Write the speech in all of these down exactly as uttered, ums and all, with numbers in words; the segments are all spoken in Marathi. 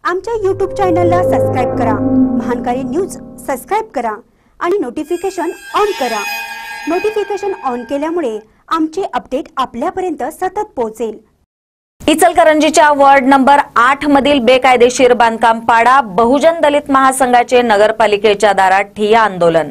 आमच्या यूट्यूब चॅनलला सबस्क्राइब करा, महानकारी न्यूज सबस्क्राइब करा आणि नोटिफिकेशन ऑन करा। नोटिफिकेशन ऑन केल्यामुळे आमचे अपडेट आपल्यापर्यंत सतत पोहोचेल। इचलकरंजीच्या वार्ड नंबर आठ मधील बेकायदेशीर बांधकाम पाडा, बहुजन दलित महासंघाचे नगरपालिकेच्या दारात ठिय्या आंदोलन।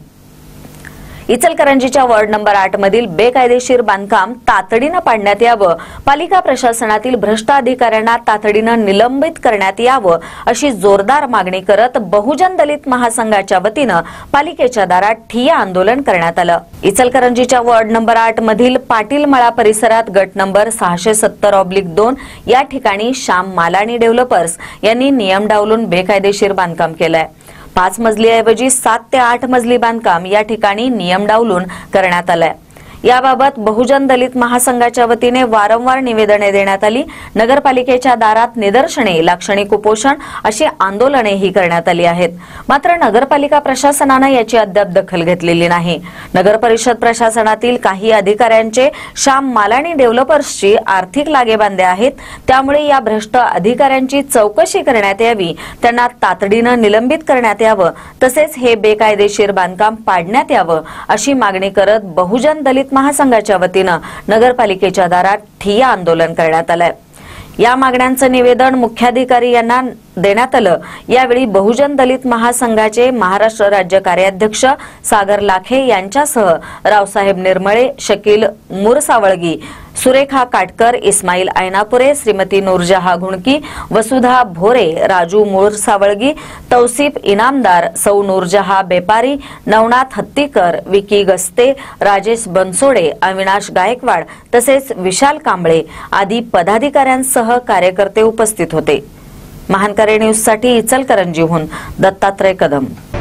इचलकरंजीच्या वार्ड नंबर आठ मधील बेकायदेशीर बांधकाम तातडीने पाडण्यात यावं, पालिका प्रशासनातील भ्रष्ट अधिकाऱ्यांना तातडीने निलंबित करण्यात यावं अशी जोरदार मागणी करत बहुजन दलित महासंघाच्या वतीने पालिकेच्या दारात ठिय्या आंदोलन करण्यात आलं। इचलकरंजीच्या वार्ड नंबर आठ मधील पाटील मळा परिसरात गट नंबर सहाशे सत्तर ऑब्लिक दोन या ठिकाणी श्याम मालानी डेव्हलपर्स यांनी नियम डावलून बेकायदेशीर बांधकाम केलंय। पाच मजलीऐवजी सात ते आठ मजली बांधकाम या ठिकाणी नियम डावलून करण्यात आलंय। याबाबत बहुजन दलित महासंघाच्या वतीने वारंवार निवेदने देण्यात आली। नगरपालिकेच्या दारात निदर्शने, लाक्षणिक उपोषण अशी आंदोलनेही करण्यात आली आहेत। मात्र नगरपालिका प्रशासनाने याची अद्याप दखल घेतलेली नाही। नगर परिषद प्रशासनातील काही अधिकाऱ्यांचे श्याम मालानी डेव्हलपर्सची आर्थिक लागेबांधे आहेत, त्यामुळे या भ्रष्ट अधिकाऱ्यांची चौकशी करण्यात यावी, त्यांना तातडीने निलंबित करण्यात यावं, तसेच हे बेकायदेशीर बांधकाम पाडण्यात यावं अशी मागणी करत बहुजन दलित महासंघाच्या वतीने नगरपालिकेच्या दारात ठिय्या आंदोलन करण्यात आलंय। या मागण्यांचं निवेदन मुख्याधिकारी यांना देण्यात आलं। यावेळी बहुजन दलित महासंघाचे महाराष्ट्र राज्य कार्याध्यक्ष सागर लाखे यांच्यासह रावसाहेब निर्मळे, शकील मुरसावळगी, सुरेखा काटकर, इस्माईल ऐनापुरे, श्रीमती नूरजहा घुणकी, वसुधा भोरे, राजू मुरसावळगी, तौसिफ इनामदार, सौ नूरजहा बेपारी, नवनाथ हत्तीकर, विकी गस्ते, राजेश बनसोडे, अविनाश गायकवाड तसेच विशाल कांबळे आदी पदाधिकाऱ्यांसह कार्यकर्ते उपस्थित होते। महानकारी न्यूज साठी इचलकरंजीहून दत्तात्रय कदम।